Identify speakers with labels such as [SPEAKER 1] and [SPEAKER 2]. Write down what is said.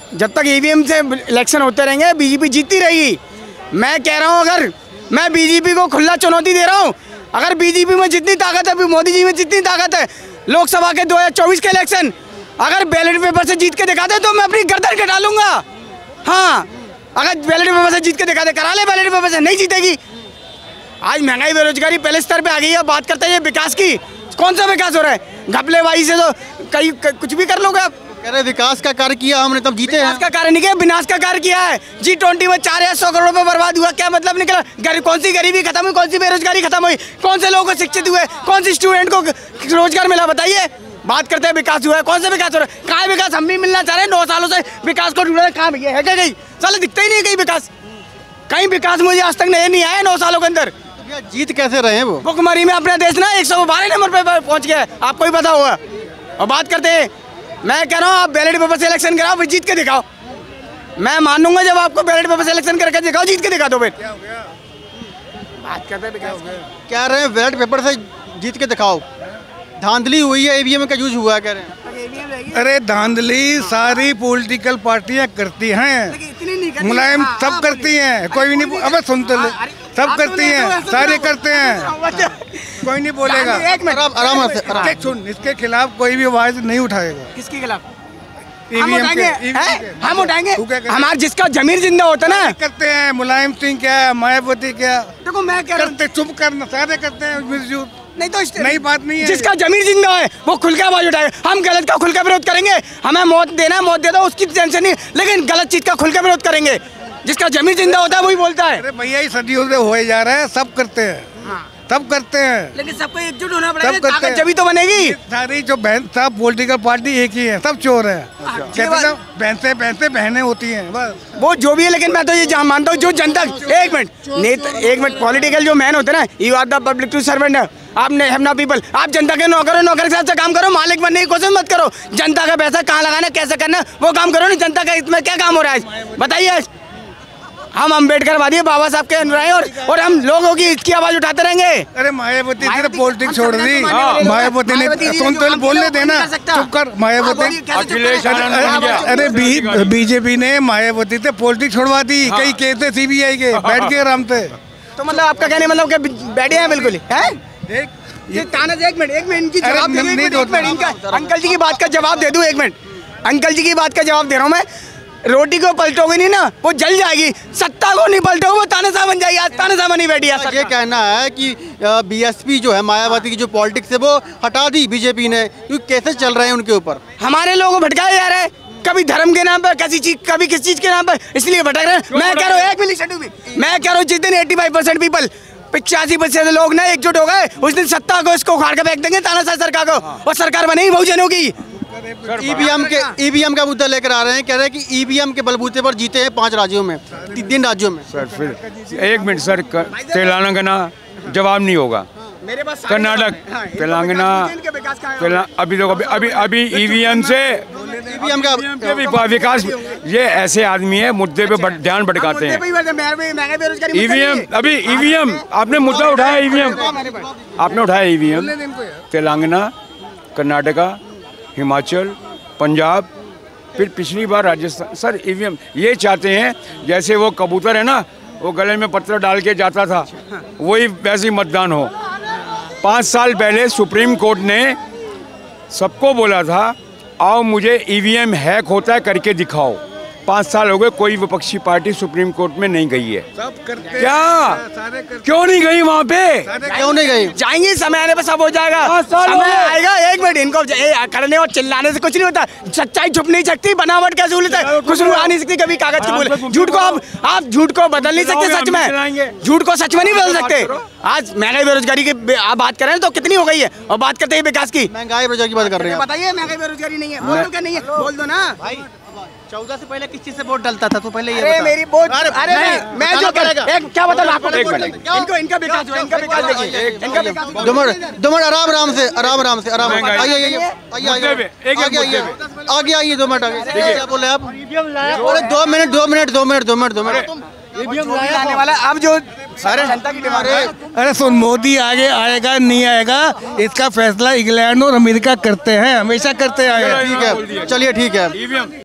[SPEAKER 1] जब तक ईवीएम से इलेक्शन होते रहेंगे बीजेपी जीतती रहेगी। मैं कह रहा हूँ, अगर मैं बीजेपी को खुला चुनौती दे रहा हूँ, अगर बीजेपी में जितनी ताकत है, मोदी जी में जितनी ताकत है, लोकसभा के 2024 के इलेक्शन अगर बैलेट पेपर से जीत के दिखाते तो मैं अपनी गर्दन कटा लूंगा। हाँ, अगर बैलेट पेपर से जीत के दिखाते, करा ले बैलेट पेपर से, नहीं जीतेगी। आज महंगाई बेरोजगारी पहले स्तर पे आ गई है। बात करते हैं ये विकास की, कौन सा विकास हो रहा है? घपलेबाजी से तो कहीं कुछ भी कर लोगे आप।
[SPEAKER 2] कह रहे विकास का कार्य किया हमने तब जीते हैं।
[SPEAKER 1] विकास का कार्य नहीं किया, विनाश का कार्य किया है। G20 में 400 करोड़ रुपए बर्बाद हुआ, क्या मतलब निकला? कौन सी गरीबी खत्म हुई, कौन सी बेरोजगारी खत्म हुई, कौन से लोगों को शिक्षित हुए, कौन सी स्टूडेंट को रोजगार मिला? बताइए। बात करते हैं विकास हुआ है, कौन सा विकास हो रहा है? कहाँ है विकास? हम भी मिलना चाह रहे हैं, 9 सालों से विकास को ढूंढ रहे हैं, कहाँ भैया है क्या? कहीं साले दिखता ही नहीं कहीं विकास, कहीं विकास मुझे आज तक नहीं आया 9 सालों के अंदर।
[SPEAKER 2] जीत कैसे रहे हैं वो?
[SPEAKER 1] भुखमरी में अपना देश ना 112 नंबर पे पहुंच गया है, आपको ही पता होगा। और बात करते हैं, मैं कह रहा हूँ आप बैलेट पेपर से इलेक्शन कराओ, फिर जीत के दिखाओ। मैं मानूंगा जब आपको बैलेट पेपर से इलेक्शन करके दिखाओ, जीत के दिखा दो। फिर बात करते हैं
[SPEAKER 2] कह रहे हैं बैलेट पेपर से जीत के दिखाओ। धांधली हुई है, ईवीएम का यूज हुआ है कह रहे हैं।
[SPEAKER 3] अरे धांधली सारी पॉलिटिकल पार्टियां करती हैं, मुलायम सब करती हैं, कोई नहीं। अब सुन तो ले, सब करती हैं, सारे करते हैं, कोई नहीं बोलेगा।
[SPEAKER 2] आराम से
[SPEAKER 3] सुन, इसके खिलाफ कोई भी आवाज नहीं उठाएगा।
[SPEAKER 1] किसके खिलाफ?
[SPEAKER 3] हम
[SPEAKER 1] उठाएंगे। हमारा जिसका जमीर जिंदा होता है ना,
[SPEAKER 3] करते हैं। मुलायम सिंह क्या, मायावती क्या,
[SPEAKER 1] देखो मैं कह रहा हूं,
[SPEAKER 3] चुप करना, सारे करते हैं मिलजुल।
[SPEAKER 1] नहीं तो
[SPEAKER 3] नई बात नहीं है।
[SPEAKER 1] जिसका जमीर जिंदा है वो खुल के आवाज उठाएगा। हम गलत का खुल के विरोध करेंगे, हमें मौत देना, मौत दे दो, उसकी टेंशन नहीं, लेकिन गलत चीज का खुल के विरोध करेंगे। जिसका जमीर जिंदा होता है वही बोलता है।
[SPEAKER 3] अरे भैया ये सदियों से हो जा रहा है, सब करते हैं। हाँ। सब करते हैं,
[SPEAKER 1] लेकिन सबको एकजुट होना पड़ेगा, ताकत जब ही तो बनेगी।
[SPEAKER 3] सारी जो बहन सब पॉलिटिकल पार्टी एक ही है, सब चोर है। कहते बहनें होती हैं बस, वो
[SPEAKER 1] जो भी है। लेकिन मैं तो ये मानता हूँ जो जनता, एक मिनट पॉलिटिकल जो मैन होते हैं ना, you are the public to servant, आप हैव ना पीपल। आप जनता के नौकर हो, नौकर के साथ काम करो, मालिक बनने की कोशिश मत करो। जनता का पैसा कहाँ लगाना, कैसे करना, वो काम करो ना। जनता का इसमें क्या काम हो रहा है बताइए? हम अम्बेडकरवादी बाबा साहब के अनुयायी और हम लोगों की इसकी आवाज उठाते रहेंगे।
[SPEAKER 3] अरे मायावती ने पॉलिटिक्स छोड़ दी, मायावती ने तो बोलने देना, चुप कर मायावती। अरे बीजेपी ने मायावती से पॉलिटिक्स छोड़वा दी, कई केस थे CBI के, बैठ के आराम से।
[SPEAKER 1] तो मतलब आपका कहने मतलब कि बैठे हैं बिल्कुल है? एक मिनट इनकी जवाब दे दूं, अंकल जी की बात का जवाब दे दूं। एक मिनट, अंकल जी की बात का जवाब दे रहा हूँ मैं। रोटी को पलटोगे नहीं ना, वो जल जाएगी। सत्ता को नहीं पलटोगे, वो तानाशाह बन जाएगी। आज तानाशाह बनी बैठी है।
[SPEAKER 2] ये कहना है कि BSP जो है, मायावती की जो पॉलिटिक्स है वो हटा दी बीजेपी ने, क्योंकि कैसे चल रहे हैं उनके ऊपर।
[SPEAKER 1] हमारे लोगों को भटकाया जा रहा है, कभी धर्म के नाम पर, कभी किस चीज के नाम पर, इसलिए भटक रहे हैं। मैं कह रहा हूँ 1 मिनट, मैं कह रहा हूँ जिस दिन 85% पीपल, 85% लोग ना एकजुट हो गए, उस दिन सत्ता को इसको उखाड़ के फेंक देंगे, तानाशाह सरकार को, और सरकार बनेगी बहुजनों की।
[SPEAKER 2] ईवीएम का मुद्दा लेकर आ रहे हैं, कह रहे हैं कि ईवीएम के बलबूते पर जीते हैं 5 राज्यों में, 3 राज्यों में।
[SPEAKER 4] सर फिर 1 मिनट सर, तेलंगाना जवाब नहीं होगा, कर्नाटक, तेलंगाना, अभी लोग अभी ईवीएम से विकास, ये ऐसे आदमी है मुद्दे पे ध्यान भटकाते हैं। ईवीएम आपने मुद्दा उठाया, आपने उठाया ईवीएम, तेलंगाना, कर्नाटका, हिमाचल, पंजाब, फिर पिछली बार राजस्थान। सर ईवीएम ये चाहते हैं जैसे वो कबूतर है ना, वो गले में पत्थर डाल के जाता था, वही वैसे ही मतदान हो। 5 साल पहले सुप्रीम कोर्ट ने सबको बोला था, आओ मुझे ईवीएम हैक होता है करके दिखाओ। 5 साल हो गए, कोई विपक्षी पार्टी सुप्रीम कोर्ट में नहीं गई है।
[SPEAKER 3] सब करते
[SPEAKER 4] क्या
[SPEAKER 3] सारे करते,
[SPEAKER 4] क्यों नहीं गई वहाँ पे?
[SPEAKER 2] क्यों नहीं गई?
[SPEAKER 1] जाएंगे, समय आने पर सब हो जाएगा। समय आएगा। 1 मिनट, इनको करने और चिल्लाने से कुछ नहीं होता। सच्चाई छुप नहीं सकती, बनावट कैसे होता है, खुशबू आ नहीं सकती कभी कागज की बोले। झूठ को आप झूठ को बदल नहीं सकते सच में, झूठ को सच में नहीं बदल सकते। आज महंगाई बेरोजगारी की आप बात कर रहे हैं तो कितनी हो गई है, और बात करते हैं विकास की।
[SPEAKER 2] महंगाई बेरोजगारी की बात कर रहे हैं,
[SPEAKER 1] बताइए महंगाई बेरोजगारी नहीं है, बोल दो क्या नहीं है, बोल दो ना भाई।
[SPEAKER 2] 14 से पहले किस चीज से वोट डलता था, तो पहले ये
[SPEAKER 1] अरे मेरी वोट, अरे मैं जो क्या बता रहा आपको, इनका विकास जो है, इनका विकास देखिए, इनका विकास।
[SPEAKER 2] 2 मिनट आराम से आइए आगे 2 मिनट आगे। क्या बोले आप? 2 मिनट
[SPEAKER 1] आने वाला अब जो जनता की डिमांड है।
[SPEAKER 3] अरे सुन, मोदी आगे आएगा नहीं आएगा, इसका फैसला इंग्लैंड और अमेरिका करते हैं, हमेशा करते आए।
[SPEAKER 2] ठीक है, चलिए ठीक है।